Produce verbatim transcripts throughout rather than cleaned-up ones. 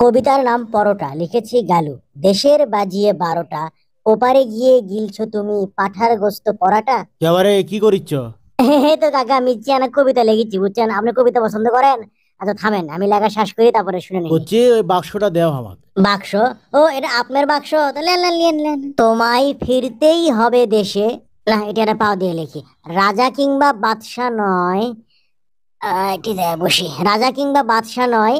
কবিতার নাম পরোটা, লিখেছি গালু। দেশের বাজিয়ে বারোটা, ওপারে গিয়ে গিলছো তুমি পাঠার গোস্ত পরাটা। এবারে কি করিচ্ছ? এই তো কাকা মির্চিয়ানা কবিতা লিখেছি, বুঝছেন? আপনি কবিতা পছন্দ করেন? আচ্ছা থামেন, আমি লেখা শেষ করি, তারপরে শুনে নিন। করছি ওই বাক্সটা দেও আমাক। বাক্স? ও, এটা আপনার বাক্স? তাহলে নেন, নেন, নেন। তোমায় ফিরতেই হবে দেশে। না, এটা একটা পাও দিয়ে লিখি। রাজা কিংবা বাদশা নয়, আহ, এটি দেয় বসি। রাজা কিংবা বাদশা নয়,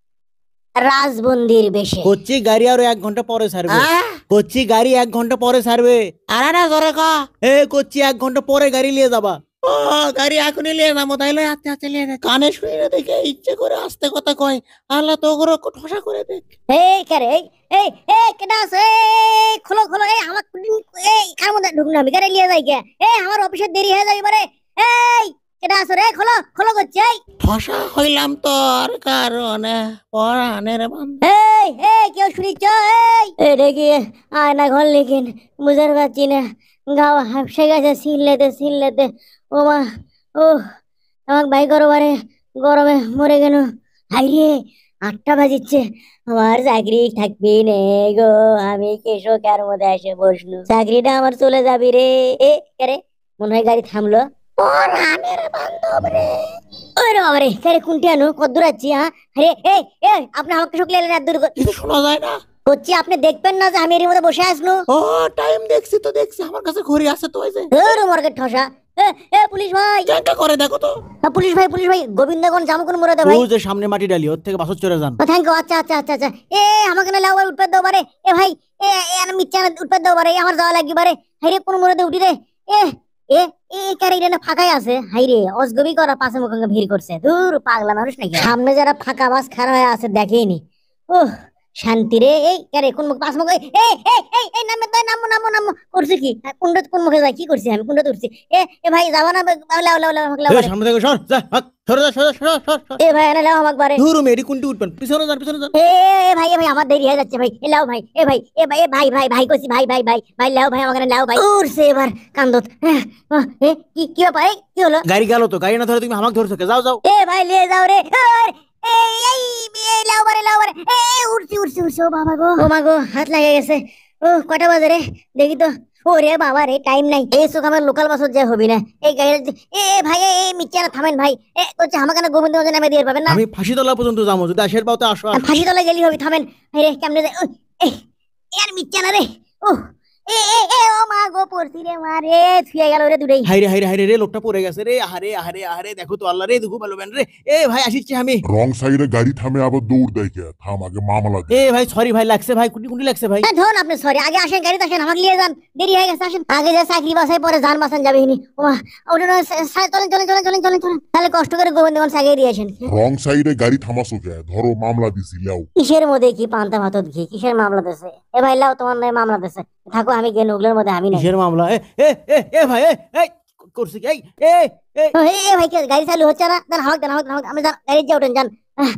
রাজবন্দির বেশে। করছি গাড়ি আরো এক ঘন্টা পরে ছাড়বে। আহ! করছি গাড়ি এক ঘন্টা পরে ছাড়বে। আরে না, জোরে ক। এ করছি এক ঘন্টা পরে গাড়ি নিয়ে যাবা। ও গাড়ি এখনই নিয়ে যাবো, তাইলে আস্তে আস্তে নিয়ে যা। কানে শুনে না দেখে ইচ্ছে করে আস্তে কথা কয়। আল্লাহ তো ওগুলো ঠসা করে দেখ। এই কারে, এই এই এই কেডা আছে? এই খোলো খোলো, এই আমার কুদিন- এই কার মধ্যে ঢুকনা আমি গাড়ি নিয়ে যাই কে? এই আমার অফিসে দেরি হয়ে যাবে পারে। এই কেডা আছে রে? খোলো খোলো করছে। এই ঠসা হইলাম তোর কারণে পরাণের বান্ধব। এই এই কেউ শুনিছ? এই এটা কি আয়না ঘর লিখিন? বুঝতে পারছি না। গাও হাফসে গেছে সিললেতে সিললেতে। ও মা, ও আমার ভাই গরবারে গরমে মরে গেল। হাই রে, আটটা বাজিচ্ছে, আমার চাকরি থাকবি নে গো। আমি কৃষকের মধ্যে এসে বসলু, চাকরিটা আমার চলে যাবি রে। এ রে, মনে হয় গাড়ি থামলো। পরাণের বান্ধব রে। ওরে বাবারে, রে কোনটি আনো কত দূর আছি? হ্যাঁ আরে এই এই আপনি আমাকে শুকলে এলেন এত দূর করে? কিছু শোনা যায় না। করছি, আপনি দেখবেন না যে আমি এর মধ্যে বসে আসলো? ও টাইম দেখছি তো দেখছি, আমার কাছে ঘড়ি আছে তো। ওই যে ধুর মর্গে ঠসা। এ এ পুলিশ ভাই, চেষ্টা করে দেখো তো। আ, পুলিশ ভাই, পুলিশ ভাই, গোবিন্দগঞ্জ জামকুন মোড়ে ভাই। ও যে সামনে মাটি ডালি, ওর থেকে বাসত চলে যান। Thank you. আচ্ছা আচ্ছা আচ্ছা আচ্ছা। এ আমাকে না লাও উঠতে দাও পারে। এ ভাই, এ এ আমি মিচ্ছা উঠতে দাও পারে, আমার যাওয়া লাগবে পারে। হাইরে কোন মোড়ে উঠি রে? এ এ এ কারে এটা ফাঁকাই আছে। হাইরে অজগবি করা পাশে মুখে ভিড় করছে। দূর পাগলা মানুষ নাকি? সামনে যারা ফাঁকা বাস খাড়া হয়ে আছে দেখেইনি। ওহ শান্তি রে। এই কারে কোন মুখ পাশ মুখে? এই এই এই এই নামে তো নামো নামো নামো। করছি কি? হ্যাঁ, কোনটা কোন মুখে যাই? কি করছি আমি? কোনটা উঠছি? এ এ ভাই যাবা না? লাও লাও লাও লাও এ লাও। সামনে থেকে সর যা, হাত সরে যা, সরে যা, সরে যা, সর সর। এ ভাই এনে লাও আমাকে বারে। ধুরু মেরি কোনটি উঠবেন, পিছনে যান, পিছনে যান। এ এ ভাই, এ ভাই আমার দেরি হয়ে যাচ্ছে ভাই। এ লাও ভাই, এ ভাই, এ ভাই, এ ভাই ভাই ভাই কইছি, ভাই ভাই ভাই ভাই লাও ভাই, আমাকে লাও ভাই। উরছে এবার কান্দত। এ এ, কি কি ব্যাপার? এই, কি হলো? গাড়ি গেল তো, গাড়ি না ধরে তুমি আমাকে ধরছো কে? যাও যাও। এ ভাই নিয়ে যাও রে। আর, এই এই এই লাও বারে লাও বারে। এ উঠছি উঠছি উঠছি। ও বাবা গো, ও মা গো, হাত লাগে গেছে। ও কয়টা বাজে রে? দেখি তো। ওরে বাবা রে, টাইম নাই। এই চোখ আমার লোকাল বাসত যে হবি না। এই গাড়ি, এ এ ভাই, এই মিচ্চারা থামেন ভাই। এ হচ্ছে আমাকে না গোবিন্দগঞ্জে নামে দিয়ে পাবেন না? আমি ফাঁসিতলা পর্যন্ত যাবো, যদি আশের পাওতে আসো আসো। ফাঁসি তলায় গেলি হবি, থামেন। রে কেমনে যায়? উহ, এহ, এ আর মিথ্যা না রে। ও এ এ এ ও মা গো, পড়ছি রে মা রে, ছুঁয়ে গেল রে দূরেই। হাইরে হাইরে হাইরে রে, লোকটা পড়ে গেছে রে। আহারে আহারে আহারে, দেখো তো আল্লাহ রে, দেখো ভালো বেন রে। এ ভাই আসিচ্ছি আমি। রং সাইডে গাড়ি থামে আবার দৌড় দেয় কে? থাম, আগে মামলা দে। এ ভাই সরি ভাই, লাগছে ভাই, কুটি কুটি লাগছে ভাই। হ্যাঁ ধরুন, আপনি সরি, আগে আসেন, গাড়িতে আসেন, আমাকে নিয়ে যান। দেরি হয়ে গেছে, আসেন। আগে যে চাকরি বাসায় পরে যান বাসান যাবে হিনি। ও মা, ওটা নয়, সা- সা- চলেন চলেন চলেন চলেন চলেন চলেন। তাহলে কষ্ট করে গোবিন্দগঞ্জ আগে দিয়ে আসেন। রং সাইডে গাড়ি থামাসো কে? ধরো মামলা দিছি, লেও। কিসের মধ্যে কি পান্তা ভাতত ঘি? কিসের মামলা দিছে? এ ভাই লাও, তোমার নয় মামলা দিছে। থাকো, আমি গেন ওগুলোর মধ্যে আমি নাই। কিসের মামলা? এ এ এ এ ভাই, এ এই করছি কি? এই এ এ ও, এ এ ভাই, কি গাড়ি চালু হচ্ছে না? দেন হাওয়াক দেন, হাওয়াক দেন, হাওয়াক। আমি যান, গাড়ি যা উঠেন যান। আহ,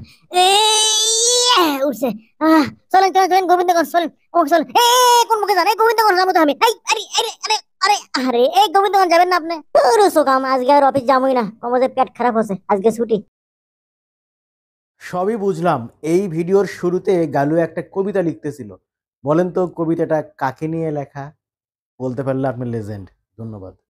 এই, উঠছে। আহ, চলেন চলেন চলেন গোবিন্দগঞ্জ চলেন। ও চলেন। এ এ, কোন মুখে যান? এই গোবিন্দগঞ্জ যাবো তো আমি। এই আরে আরে আরে আরে আরে, এই গোবিন্দগঞ্জ যাবেন না আপনি? ওরে সোকাম, আজকে আর অফিস যাবোই না, কমজে পেট খারাপ হচ্ছে, আজকে ছুটি। সবই বুঝলাম। এই ভিডিওর শুরুতে গালু একটা কবিতা লিখতেছিল। বলেন তো কবিতাটা কাকে নিয়ে লেখা? বলতে পারলে আপনি লেজেন্ড। ধন্যবাদ।